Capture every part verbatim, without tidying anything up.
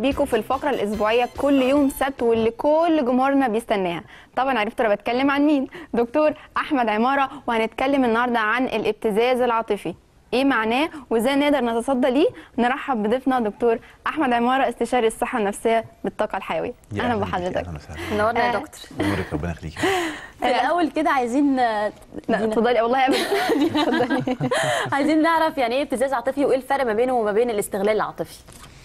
بيكم في الفقره الاسبوعيه كل يوم سبت واللي كل جمهورنا بيستناها. طبعا عرفتوا انا بتكلم عن مين؟ دكتور احمد عماره، وهنتكلم النهارده عن الابتزاز العاطفي، ايه معناه وازاي نقدر نتصدى ليه. نرحب بضيفنا دكتور احمد عماره، استشاري الصحه النفسيه بالطاقه الحيويه. اهلا بحضرتك. منورنا يا دكتور. نورك، ربنا يخليكي. في الاول كده عايزين لا اتفضلي. والله ابدا اتفضلي. عايزين نعرف يعني ايه ابتزاز عاطفي وايه الفرق ما بينه وما بين الاستغلال العاطفي؟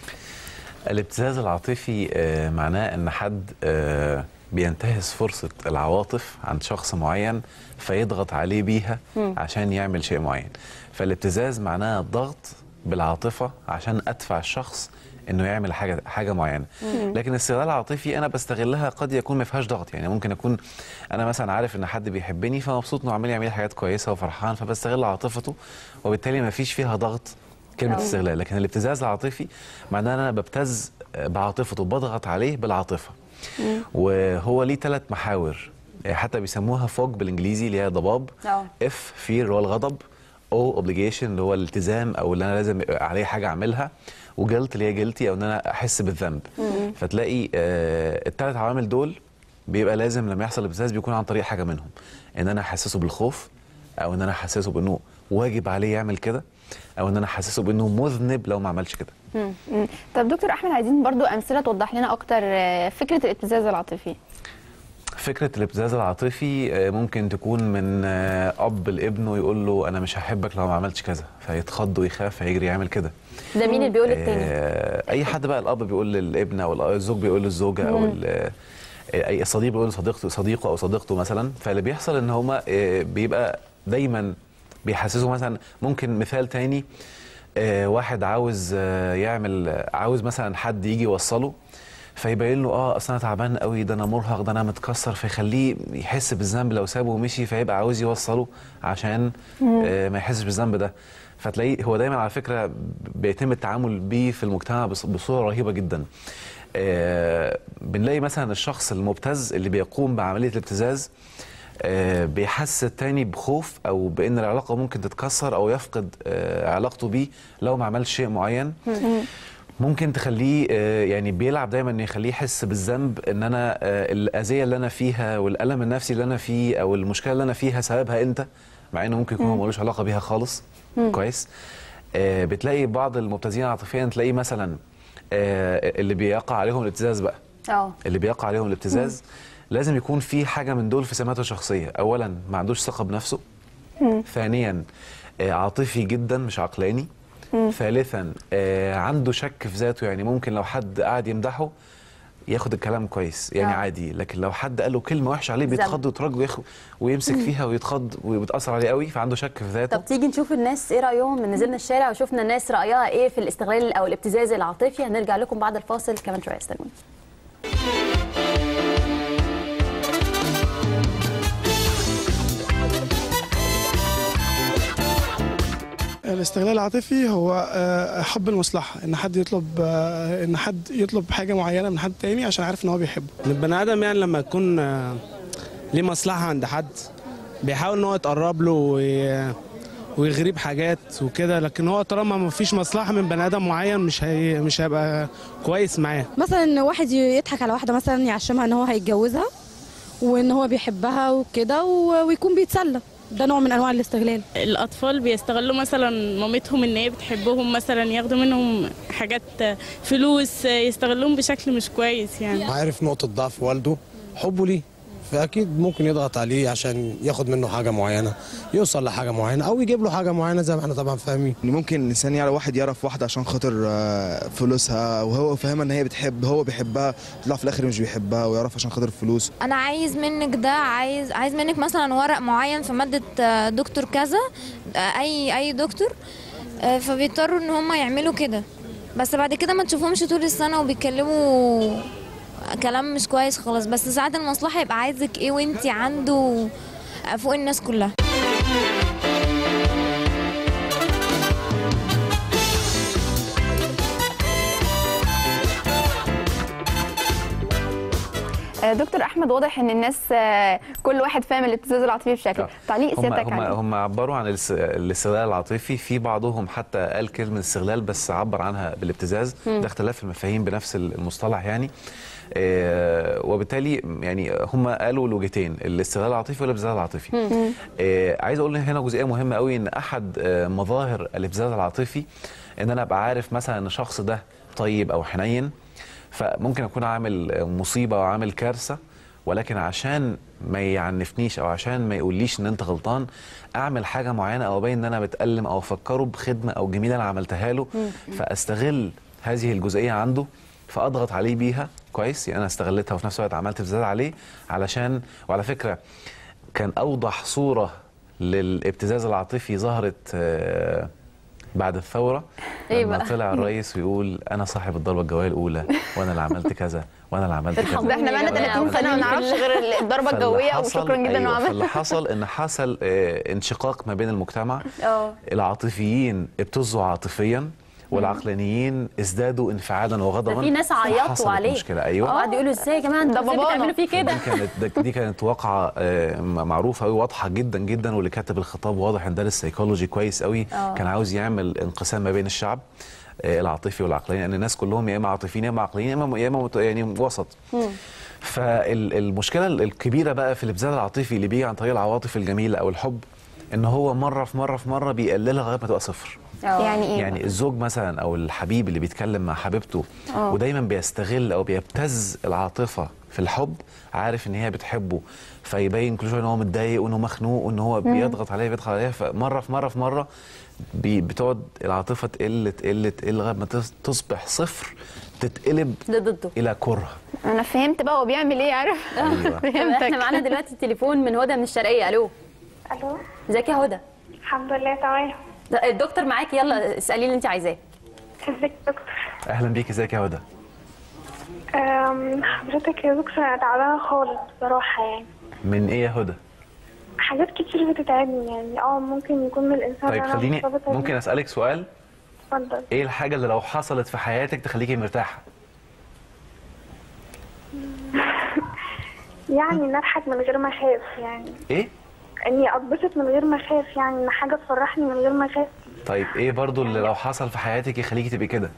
الابتزاز العاطفي آه معناه ان حد آه بينتهز فرصه العواطف عند شخص معين فيضغط عليه بيها م. عشان يعمل شيء معين. فالابتزاز معناه الضغط بالعاطفه عشان ادفع الشخص انه يعمل حاجه حاجه معينه. مم. لكن الاستغلال العاطفي انا بستغلها قد يكون ما فيهاش ضغط، يعني ممكن اكون انا مثلا عارف ان حد بيحبني فمبسوط انه عمال يعمل حاجات كويسه وفرحان فبستغل عاطفته، وبالتالي ما فيش فيها ضغط كلمه أوه. استغلال. لكن الابتزاز العاطفي معناه ان انا ببتز بعاطفته، بضغط عليه بالعاطفه. مم. وهو ليه ثلاث محاور، حتى بيسموها فوج بالانجليزي اللي هي ضباب. اف فير اللي هو الغضب، او اوبليجيشن اللي هو الالتزام او اللي انا لازم عليه حاجه اعملها، وجلت اللي هي جلتي او ان انا احس بالذنب. مم. فتلاقي آه الثلاث عوامل دول بيبقى لازم لما يحصل ابتزاز بيكون عن طريق حاجه منهم، ان انا احسسه بالخوف، او ان انا احسسه بانه واجب عليه يعمل كده، او ان انا احسسه بانه مذنب لو ما عملش كده. امم طب دكتور احمد، عايزين برضو امثله توضح لنا اكتر فكره الابتزاز العاطفي. فكرة الابتزاز العاطفي ممكن تكون من أب لابنه يقول له أنا مش هحبك لو ما عملتش كذا، فيتخض ويخاف فيجري يعمل كده. ده مين اللي بيقول للتاني؟ أي حد بقى، الأب بيقول للابن أو الزوج بيقول للزوجة أو أي صديق بيقول لصديقته صديقه أو صديقته مثلا. فاللي بيحصل إن هما بيبقى دايما بيحسسوا. مثلا ممكن مثال تاني، واحد عاوز يعمل عاوز مثلا حد يجي يوصله، فيبين له اه اصل انا تعبان قوي، ده انا مرهق، ده انا متكسر، فيخليه يحس بالذنب لو سابه ومشي، فيبقى عاوز يوصله عشان آه ما يحسش بالذنب ده. فتلاقيه هو دايما على فكره بيتم التعامل بيه في المجتمع بصوره رهيبه جدا. آه بنلاقي مثلا الشخص المبتز اللي بيقوم بعمليه الابتزاز آه بيحس التاني بخوف او بان العلاقه ممكن تتكسر او يفقد آه علاقته بيه لو ما عملش شيء معين. ممكن تخليه يعني بيلعب دايما انه يخليه يحس بالذنب، ان انا الاذيه اللي انا فيها والالم النفسي اللي انا فيه او المشكله اللي انا فيها سببها انت، مع انه ممكن يكون هو ملوش علاقه بيها خالص. مم. كويس. آه بتلاقي بعض المبتزين عاطفيا تلاقيه مثلا آه اللي بيقع عليهم الابتزاز بقى اه اللي بيقع عليهم الابتزاز مم. لازم يكون في حاجه من دول في سماته الشخصيه. اولا ما عندوش ثقه بنفسه. مم. ثانيا آه عاطفي جدا مش عقلاني. مم. ثالثا آه عنده شك في ذاته، يعني ممكن لو حد قاعد يمدحه ياخد الكلام كويس يعني آه. عادي، لكن لو حد قال له كلمه وحشه عليه بيتخض ويترج ويمسك مم. فيها ويتخض وبتاثر عليه قوي، فعنده شك في ذاته. طب تيجي نشوف الناس ايه رايهم. من نزلنا الشارع وشفنا الناس رايها ايه في الاستغلال او الابتزاز العاطفي. هنرجع لكم بعد الفاصل كمان شويه، استنوني. الاستغلال العاطفي هو حب المصلحه، ان حد يطلب ان حد يطلب حاجه معينه من حد تاني عشان عارف ان هو بيحبه. البني ادم يعني لما يكون ليه مصلحه عند حد بيحاول ان هو يتقرب له ويغريب حاجات وكده، لكن هو طالما ما فيش مصلحه من بني ادم معين مش هي مش هيبقى كويس معاه. مثلا واحد يضحك على واحده مثلا يعشمها ان هو هيتجوزها وان هو بيحبها وكده ويكون بيتسلى، ده نوع من انواع الاستغلال. الاطفال بيستغلوا مثلا مامتهم ان هي بتحبهم، مثلا ياخدوا منهم حاجات فلوس، يستغلوهم بشكل مش كويس. يعني عارف نقطه ضعف والده، حبه ليه، فاكيد ممكن يضغط عليه عشان ياخد منه حاجه معينه، يوصل لحاجه معينه او يجيب له حاجه معينه زي ما احنا طبعا فاهمين. ممكن الانسان يعني واحد يعرف واحده عشان خاطر فلوسها وهو فاهمها ان هي بتحب، هو بيحبها، يطلع في الاخر مش بيحبها ويعرف عشان خاطر الفلوس. انا عايز منك ده، عايز عايز منك مثلا ورق معين في ماده دكتور كذا، اي اي دكتور، فبيضطروا ان هم يعملوا كده. بس بعد كده ما تشوفهمش طول السنه وبيتكلموا كلام مش كويس خلاص، بس ساعات المصلحه يبقى عايزك ايه وانتي عنده فوق الناس كلها. دكتور احمد، واضح ان الناس كل واحد فاهم الابتزاز العاطفي بشكل. تعليق سيادتك هم عليه؟ هم عبروا عن الاستغلال العاطفي، في بعضهم حتى قال كلمه استغلال بس عبر عنها بالابتزاز. ده اختلاف المفاهيم بنفس المصطلح يعني. آه وبالتالي يعني هم قالوا الوجهتين، الاستغلال العاطفي والابتزاز العاطفي. آه عايز اقول هنا جزئيه مهمه قوي، ان احد آه مظاهر الابتزاز العاطفي ان انا ابقى عارف مثلا ان الشخص ده طيب او حنين، فممكن اكون عامل مصيبه وعامل كارثه، ولكن عشان ما يعنفنيش او عشان ما يقوليش ان انت غلطان اعمل حاجه معينه او ابين ان انا بتألم او افكره بخدمه او جميله انا عملتها له، فاستغل هذه الجزئيه عنده فاضغط عليه بيها. كويس، يعني انا استغلتها وفي نفس الوقت عملت ابتزاز عليه علشان. وعلى فكره كان اوضح صوره للابتزاز العاطفي ظهرت آه بعد الثوره إيه لما بقى؟ طلع الرئيس ويقول انا صاحب الضربه الجويه الاولى وانا اللي عملت كذا وانا اللي عملت كذا. ده احنا بقالنا ثلاثين سنه ما نعرفش غير الضربه الجويه، وشكرا جدا انه عمل. اللي حصل ان حصل آه انشقاق ما بين المجتمع. اه العاطفيين ابتزوا عاطفيا والعقلانيين ازدادوا انفعالا وغضبا. ده في ناس عيطوا عليه. مشكله ايوه. وقعدوا يقولوا ازاي يا جماعه انتوا ازاي بتعملوا فيه كده؟ دي كانت دي كانت واقعه آه معروفه قوي، واضحه جدا جدا، واللي كاتب الخطاب واضح ان دارس سيكولوجي كويس قوي. أوه. كان عاوز يعمل انقسام ما بين الشعب آه العاطفي والعقلاني، لان الناس كلهم يا اما عاطفيين يا اما عقلانيين يا اما يا اما يعني وسط. فالمشكله الكبيره بقى في الابتزاز العاطفي اللي بيجي عن طريق العواطف الجميله او الحب، ان هو مره في مره في مره بيقللها لغايه ما تبقى صفر. يعني ايه؟ يعني الزوج مثلا او الحبيب اللي بيتكلم مع حبيبته أوه. ودايما بيستغل او بيبتز العاطفه في الحب، عارف ان هي بتحبه فيبين كل شويه ان هو متضايق وانه مخنوق وان هو بيضغط عليها بيضغط عليها، فمره في مره في مره بتقعد العاطفه تقل تقل تقل لغايه ما تصبح صفر، تتقلب ضده الى كره. انا فهمت بقى هو بيعمل ايه، عارف؟ أيوة. فهمتك. احنا معانا دلوقتي التليفون من هدى من الشرقيه. الو. الو. ازيك يا هدى؟ الحمد لله تمام. الدكتور معاكي، يلا اسالي اللي انت عايزاه. ازيك يا دكتور؟ اهلا بيكي، ازيك يا هدى؟ أم، حضرتك يا دكتور انا تعبانه خالص بصراحه يعني. من ايه يا هدى؟ حاجات كتير بتتعبني يعني. اه ممكن يكون من الانسان. طيب أنا خليني مرتبطة ممكن بيه. اسالك سؤال؟ اتفضل. ايه الحاجه اللي لو حصلت في حياتك تخليكي مرتاحه؟ يعني ان اضحك من غير ما اخاف يعني. ايه؟ اني اتبسط من غير ما اخاف، يعني ان حاجه تفرحني من غير ما اخاف. طيب ايه برضو اللي لو حصل في حياتك يخليكي تبقي كده؟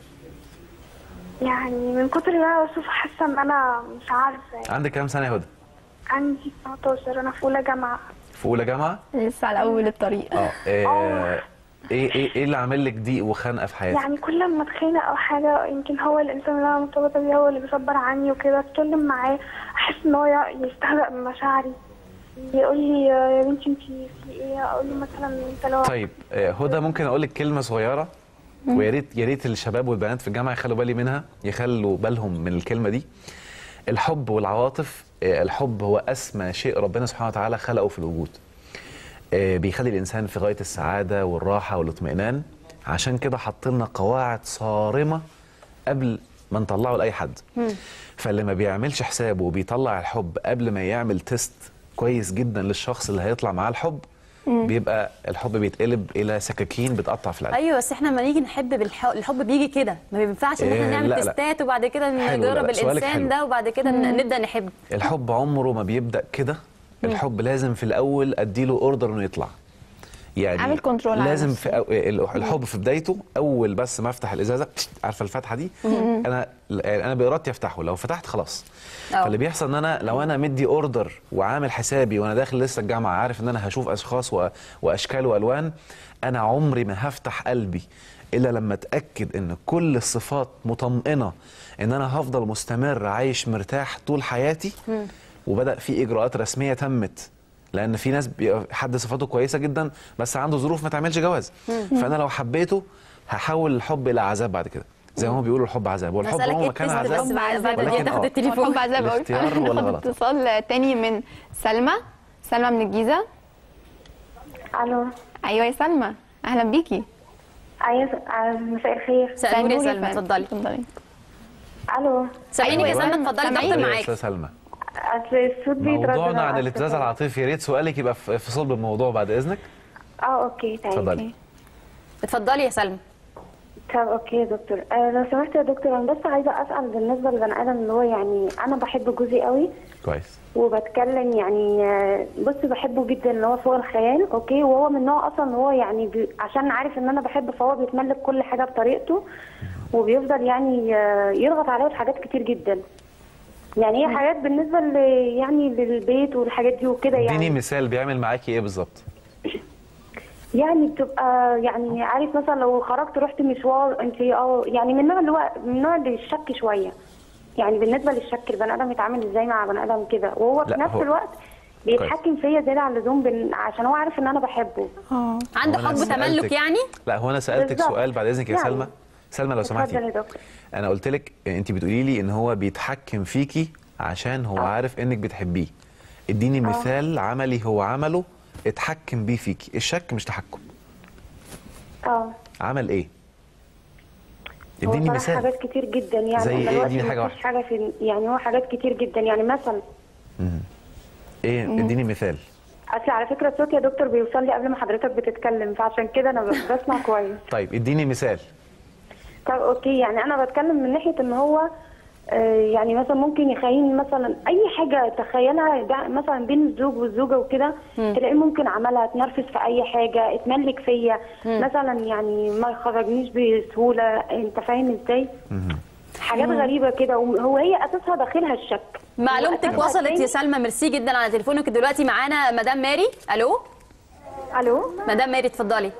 يعني من كتر اللي انا بشوف حاسه ان انا مش عارفه يعني. عندك كام سنه يا هدى؟ عندي تسعتاشر، انا في اولى جامعه. في اولى جامعه؟ لسه على اول الطريق. اه ايه ايه ايه ايه اللي عامل لك ضيق وخنقه في حياتك؟ يعني كل ما اتخانق او حاجه، يمكن هو الانسان اللي انا مرتبطه بيه هو اللي بيصبر عني وكده، اتكلم معاه احس ان هو يستهزأ بمشاعري، يقول لي يا بنتي انت في ايه، اقول له مثلا انت لو. طيب هدى ممكن اقول لك كلمه صغيره، ويا ريت يا ريت الشباب والبنات في الجامعه يخلوا بالي منها، يخلوا بالهم من الكلمه دي. الحب والعواطف، الحب هو اسمى شيء ربنا سبحانه وتعالى خلقه في الوجود. بيخلي الانسان في غايه السعاده والراحه والاطمئنان، عشان كده حط لنا قواعد صارمه قبل ما نطلعه لاي حد. فاللي ما بيعملش حسابه وبيطلع الحب قبل ما يعمل تيست كويس جدا للشخص اللي هيطلع معاه الحب، بيبقى الحب بيتقلب الى سكاكين بتقطع في القلب. ايوه بس احنا لما نيجي نحب بالحب، الحب بيجي كده، ما بينفعش ان احنا إيه نعمل لا تستات لا. وبعد كده نجرب الانسان ده وبعد كده نبدا نحب. الحب عمره ما بيبدا كده. الحب لازم في الاول اديله اوردر انه يطلع، يعني عامل كنترول على لازم نفسه. في أو... الحب في بدايته اول بس ما افتح الازازه، عارفه الفتحه دي، انا انا بارادتي افتحه، لو فتحت خلاص. أوه. فاللي بيحصل ان انا لو انا مدي اوردر وعامل حسابي وانا داخل لسه الجامعه عارف ان انا هشوف اشخاص و... واشكال والوان، انا عمري ما هفتح قلبي الا لما اتاكد ان كل الصفات مطمئنه ان انا هفضل مستمر عايش مرتاح طول حياتي. وبدا في اجراءات رسميه تمت، لان في ناس حد صفاته كويسه جدا بس عنده ظروف ما تعملش جواز، فانا لو حبيته هحول الحب الى عذاب بعد كده، زي ما هم بيقولوا الحب عذاب، والحب عمره كان عذاب، ولكن تاخد التليفون. الحب عذاب قوي. الاختيار ولا غلط؟ اتصال تاني من سلمى. سلمى من الجيزه. الو. ايوه يا سلمى، اهلا بيكي. ايوه مساء الخير. مساء النور يا سلمى، اتفضلي. اتفضلي. الو. سامعينك يا سلمى، اتفضلي، الدكتور معاكي. يا سلمى، اصل الصوت بيتردد. موضوعنا عن الابتزاز العاطفي، يا ريت سؤالك يبقى في صلب الموضوع بعد اذنك. اه اوكي تمام. اتفضلي. اتفضلي يا سلمى. طب اوكي يا دكتور. آه لو سمحت يا دكتور، انا بس عايزه اسال بالنسبه للبني ادم اللي هو يعني انا بحب جوزي قوي كويس. وبتكلم يعني آه، بص بحبه جدا اللي هو فوق الخيال، اوكي، وهو من نوع اصلا هو يعني بي عشان عارف ان انا بحب فهو بيتملك كل حاجه بطريقته وبيفضل يعني آه، يضغط عليا في حاجات كتير جدا. يعني هي حاجات بالنسبه ل يعني للبيت والحاجات دي وكده يعني. اديني مثال بيعمل معاكي ايه بالظبط؟ يعني بتبقى يعني عارف مثلا لو خرجت رحت مشوار انت اه يعني من النوع اللي هو من النوع اللي الشك شويه. يعني بالنسبه للشك البني ادم يتعامل ازاي مع بني ادم كده، وهو في نفس الوقت بيتحكم فيا زياده عن اللزوم بن... عشان هو عارف ان انا بحبه. اه عنده حب تملك يعني؟ لا هو انا سالتك بالزبط. سؤال بعد اذنك يا يعني. سلمى. سلمى لو سمحتي. اتفضل يا دكتور. انا قلت لك انت بتقولي لي ان هو بيتحكم فيكي عشان هو أوه. عارف انك بتحبيه. اديني أوه. مثال عملي هو عمله اتحكم بيه فيكي. الشك مش تحكم. اه عمل ايه؟ هو اديني صراحة مثال. حاجات كتير جدا يعني. زي ايه؟ اديني حاجه واحده. حاجه في يعني هو حاجات كتير جدا يعني مثلا. امم ايه؟ اديني مثال. اصل على فكره الصوت يا دكتور بيوصل لي قبل ما حضرتك بتتكلم، فعشان كده انا بسمع كويس. طيب اديني مثال. طب اوكي، يعني انا بتكلم من ناحيه ان هو آه يعني مثلا ممكن يخيلني مثلا اي حاجه تخيلها مثلا بين الزوج والزوجه وكده، تلاقيه ممكن عملها، اتنرفز في اي حاجه، اتملك فيا مثلا، يعني ما يخرجنيش بسهوله. انت فاهم ازاي؟ حاجات غريبه كده، وهو هي اساسها داخلها الشك. معلومتك وصلت يا سلمى، ميرسي جدا على تليفونك. دلوقتي معانا مدام ماري. الو الو مدام ماري اتفضلي.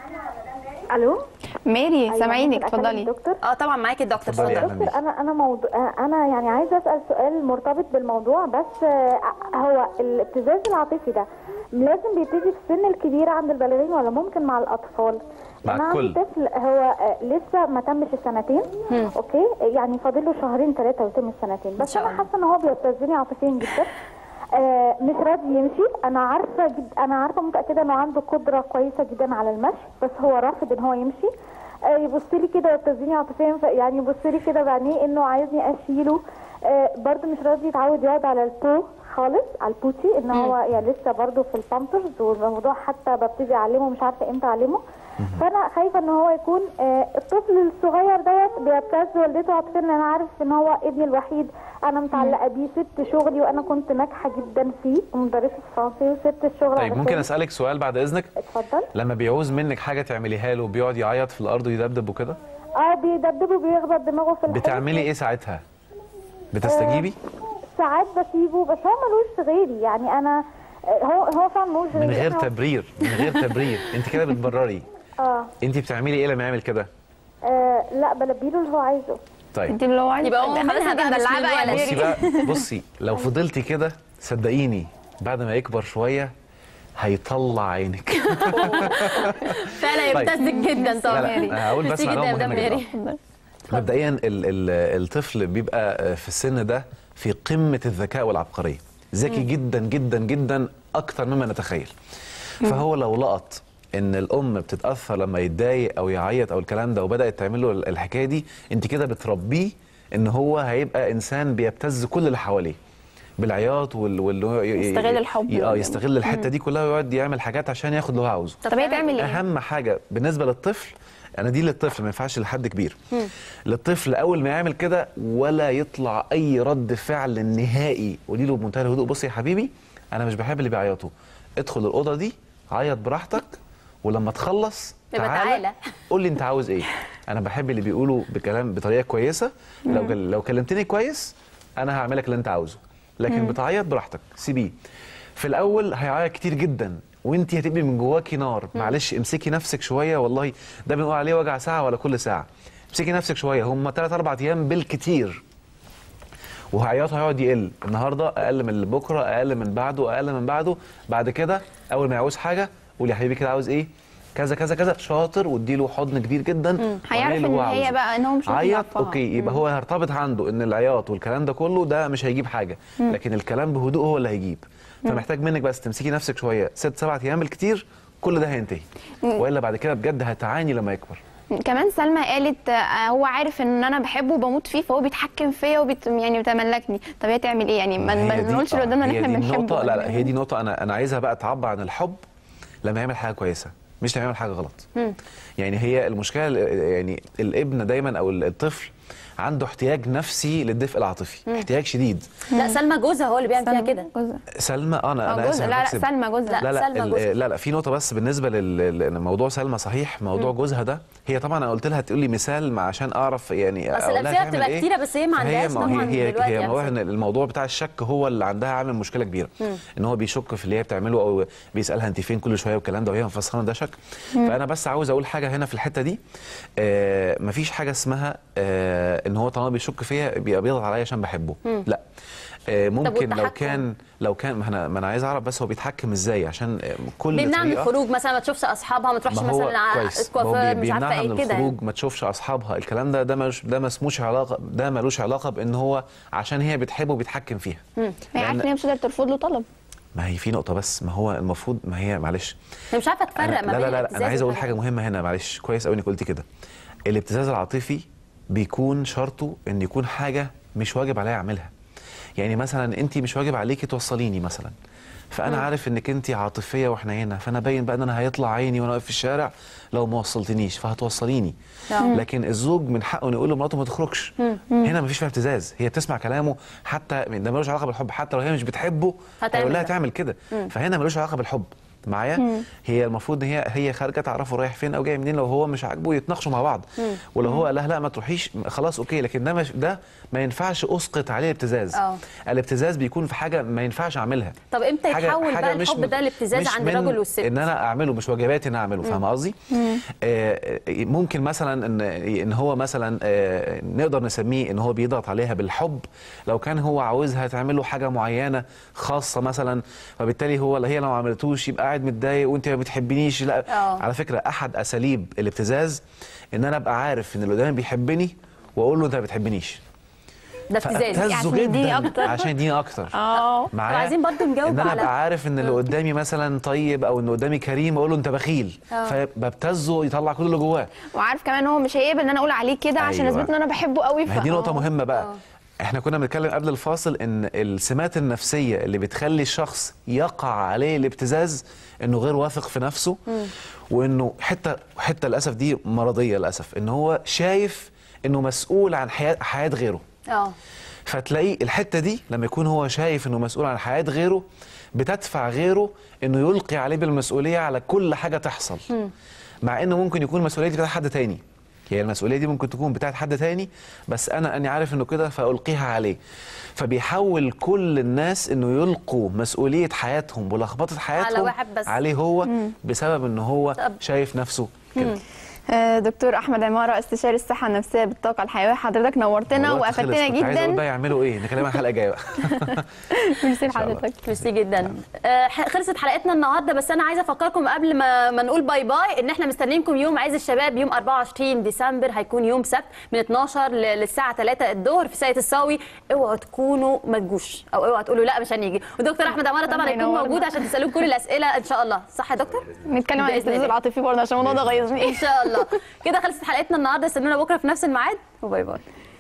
الو ماري سامعينك اتفضلي. اه طبعا معاكي الدكتور اتفضلي. اتفضلي. دكتور انا انا موضوع انا يعني عايزه اسال سؤال مرتبط بالموضوع، بس هو الابتزاز العاطفي ده لازم بيبتدي في السن الكبيره عند البالغين ولا ممكن مع الاطفال؟ مع انا الكل. عندي طفل هو لسه ما تمش السنتين، اوكي، يعني فاضل له شهرين ثلاثه ويتم السنتين، بس انا حاسه ان هو بيبتزني عاطفيا جدا. آه مش راضي يمشي. انا عارفه جد انا عارفه متاكده انه عنده قدره كويسه جدا على المشي، بس هو رافض ان هو يمشي. آه يبص لي كده ويبتزني عاطفيا، يعني يبص لي كده بعينيه انه عايزني اشيله. آه برده مش راضي يتعود يقعد على البو خالص، على البوتي، ان هو يعني لسه برده في البامبرز، والموضوع حتى ببتدي اعلمه مش عارفه امتى اعلمه. فانا خايفه ان هو يكون آه الطفل الصغير دوت بيبتز والدته عاطفيا. انا عارف ان هو ابني الوحيد، انا متعلقه بيه، سبت شغلي وانا كنت ناجحه جدا فيه ومدرسه فرنسي وسبت الشغل. طيب ممكن اسالك سؤال بعد اذنك؟ اتفضل. لما بيعوز منك حاجه تعمليها له بيقعد يعيط في الارض ويدبدب وكده؟ اه بيدبدب وبيخبط دماغه في الحيط. بتعملي ايه ساعتها؟ بتستجيبي؟ آه ساعات بسيبه، بس هو ملوش غيري، يعني انا هو هو فعلا ملوش غيري. من غير تبرير، من غير تبرير، انت كده بتبرري. اه انت بتعملي ايه لما يعمل كده؟ آه لا بلبيله اللي هو عايزه. طيب انت اللي هو عايز يبقى هو منها بقى مش للولد. بصي بقى، بصي لو فضلتي كده صدقيني بعد ما يكبر شويه هيطلع عينك. فعلا يبتزك جدا طبعا. لا لا انا هقول بس معلومه مهمه جدا. مبدئيا ال ال الطفل بيبقى في السن ده في قمه الذكاء والعبقريه، ذكي جدا جدا جدا اكتر مما نتخيل. فهو لو لقط ان الام بتتاثر لما يتضايق او يعيط او الكلام ده وبدات تعمل له الحكايه دي، انت كده بتربيه ان هو هيبقى انسان بيبتز كل اللي حواليه بالعياط وال وال يستغل الحب. اه يستغل الحته دي كلها ويقعد يعمل حاجات عشان ياخد اللي هو عاوزه. طب هي تعمل ايه؟ اهم حاجه بالنسبه للطفل، انا دي للطفل ما ينفعش لحد كبير. مم. للطفل اول ما يعمل كده ولا يطلع اي رد فعل نهائي، قولي له بمنتهى الهدوء بصي يا حبيبي انا مش بحب اللي بيعيطوا، ادخل الاوضه دي عيط براحتك، ولما تخلص تعالى قول لي انت عاوز ايه. انا بحب اللي بيقولوا بكلام بطريقه كويسه. لو لو كلمتني كويس انا هعملك اللي انت عاوزه، لكن مم. بتعيط براحتك سيبيه. في الاول هيعيط كتير جدا وانت هتبقي من جواكي نار. معلش امسكي نفسك شويه، والله ده بنقول عليه وجع ساعه ولا كل ساعه. امسكي نفسك شويه، هم ثلاث اربع ايام بالكتير وهعيطه هيقعد يقل. النهارده اقل من بكره، اقل من بعده، اقل من بعده. بعد كده اول ما يعوز حاجه قول يا حبيبي كده عاوز ايه؟ كذا كذا كذا، شاطر، واديله حضن كبير جدا. هيعرف ان هي بقى ان هو مش عيط اوكي، يبقى هو هيرتبط عنده ان العياط والكلام ده كله ده مش هيجيب حاجه، مم. لكن الكلام بهدوء هو اللي هيجيب. فمحتاج منك بس تمسكي نفسك شويه، ست سبعة ايام بالكتير كل ده هينتهي، والا بعد كده بجد هتعاني لما يكبر. كمان سلمى قالت هو عارف ان انا بحبه وبموت فيه فهو بيتحكم فيا وبت يعني بيتملكني. طب هي تعمل ايه؟ يعني ما نقولش اللي قدامنا ان احنا بنحبه. لا لا هي دي نقطه انا انا عايزها بقى تعبر عن الحب لما يعمل حاجه كويسه. مش تعمل حاجه غلط. مم. يعني هي المشكله يعني الابن دايما او الطفل عنده احتياج نفسي للدفء العاطفي، مم. احتياج شديد. لا سلمى جوزها هو اللي بيعمل فيها كده. سلمى اه انا آه، انا جوز- اسف لا، لا، بكسب. سلمى جوزها. لا لا سلمى ال- جوزها. لا لا في نقطه بس بالنسبه لل- لموضوع سلمى صحيح. موضوع مم. جوزها ده هي طبعا انا قلت لها تقول لي مثال مع عشان اعرف يعني اصل أقول لها الامثله تعمل بتبقى إيه. كتيره بس هي ما فهي عندهاش ما طبعا هي هي, دلوقتي هي يعني. موضوع ان الموضوع بتاع الشك هو اللي عندها عامل مشكله كبيره. مم. ان هو بيشك في اللي هي بتعمله او بيسالها انت فين كل شويه والكلام ده وهي مفسخانه ده شك. مم. فانا بس عاوز اقول حاجه هنا في الحته دي. آه مفيش حاجه اسمها آه ان هو طالما بيشك فيا بيبقى بيضغط عليا عشان بحبه. مم. لا آه ممكن لو والتحكم؟ كان لو كان ما انا ما انا عايز اعرف بس هو بيتحكم ازاي عشان آه، كل بيمنعها من طريقة- الخروج مثلا، ما تشوفش اصحابها، ما تروحش ما هو مثلا كويس. ما هو الكوافير، بي- مش عارفه بيمنعها ايه من كده يعني. الخروج، ما تشوفش اصحابها، الكلام ده ده ملوش ده ما اسموش علاقه، ده ملوش علاقه بان هو عشان هي بتحبه بيتحكم فيها. مم. هي عارفه ان هي مش هتقدر ترفض له طلب. ما هي في نقطه بس، ما هو المفروض ما هي معلش هي مش عارفه تفرق أنا- ما لا بين لا لا الابتزاز انا عايز اقول والحاجة. حاجه مهمه هنا معلش. كويس قوي انك قلتي كده. الابتزاز العاطفي بيكون شرطه ان يكون حاجه مش واجب عليا اعملها. يعني مثلا انت مش واجب عليكي توصليني مثلا، فانا مم. عارف انك انت عاطفيه وحنينه، فانا باين بقى ان انا هيطلع عيني وانا واقف في الشارع لو ما وصلتنيش فهتوصليني. مم. لكن الزوج من حقه انه يقول لمراته ما تخرجش. مم. مم. هنا مفيش فيها ابتزاز، هي بتسمع كلامه حتى ده ملوش علاقه بالحب، حتى لو هي مش بتحبه هتعمل هيقول لها ده. تعمل كده. مم. فهنا ملوش علاقه بالحب معايا. مم. هي المفروض ان هي هي خارجه تعرفه رايح فين او جاي منين، لو هو مش عاجبه يتناقشوا مع بعض. مم. ولو هو قال لها لا ما تروحيش خلاص اوكي، لكن ده مش ده ما ينفعش اسقط عليه الابتزاز. اه. الابتزاز بيكون في حاجه ما ينفعش اعملها. طب امتى حاجة- يتحول حاجة بقى مش الحب من- ده الابتزاز مش عند من الرجل والست؟ ان انا اعمله، مش واجباتي ان اعمله. فاهمه قصدي؟ مم. آه، ممكن مثلا ان ان هو مثلا آه، نقدر نسميه ان هو بيضغط عليها بالحب لو كان هو عاوزها تعمل له حاجه معينه خاصه مثلا، فبالتالي هو هي لو ما عملتوش يبقى قاعد متضايق وانت ما بتحبنيش. لا اه. على فكره احد اساليب الابتزاز ان انا ابقى عارف ان اللي قدامي بيحبني واقول له انت ما بتحبنيش. ده ابتزاز. فأبتزه عشان يديني جدا أكتر. عشان يديني اكتر. اه طب معايا عايزين برضو نجاوب ان انا على ابقى عارف ان اللي قدامي مثلا طيب او ان قدامي كريم اقول له انت بخيل، اه. فببتزه يطلع كل اللي جواه. وعارف كمان هو مش هيقبل ان انا اقول عليه كده عشان أيوة. اثبت ان انا بحبه قوي. ما هي دي نقطة آه. مهمة بقى. آه. احنا كنا بنتكلم قبل الفاصل ان السمات النفسية اللي بتخلي الشخص يقع عليه الابتزاز انه غير واثق في نفسه، وانه حتة حتة للاسف دي مرضية للاسف، ان هو شايف انه مسؤول عن حياة حياة غيره. اه. فتلاقيه الحتة دي لما يكون هو شايف انه مسؤول عن حياة غيره بتدفع غيره انه يلقي عليه بالمسؤولية على كل حاجة تحصل. مع انه ممكن يكون المسؤولية دي بتاعت حد تاني. هي المسؤولية دي ممكن تكون بتاعت حد تاني بس انا اني عارف انه كده فألقيها عليه. فبيحول كل الناس انه يلقوا مسؤولية حياتهم ولخبطة حياتهم واحد بس. عليه هو بسبب انه هو طب. شايف نفسه كده. آه، دكتور احمد عماره استشاري الصحه النفسية بالطاقه الحيويه، حضرتك نورتنا والله خلص. وافدتنا كنت عايز اقول جدا. بقى يعملوا ايه، نكلمها الحلقة الجاية بقى. ميرسي شاء الله. لحضرتك. ميرسي جدا. آه، خلصت حلقتنا النهارده، بس انا عايزه افكركم قبل ما ما نقول باي باي ان احنا مستنيينكم يوم عيد الشباب يوم أربعة وعشرين ديسمبر، هيكون يوم سبت من اتناشر ل- للساعه تلاتة الظهر في ساقية الصاوي. اوعوا تكونوا ما تجوش او اوعوا تقولوا لا مش هنيجي، ودكتور احمد عماره طبعا الله هيكون ينورنا. موجود عشان تسالوه كل الاسئله ان شاء الله. صح يا دكتور؟ نتكلم عن بإذن الابتزاز الله. العاطفي برضه عشان الموضوع ده غيظني. ان شاء الله. كده خلصت حلقتنا النهارده، استنونا بكره في نفس الميعاد وباي باي.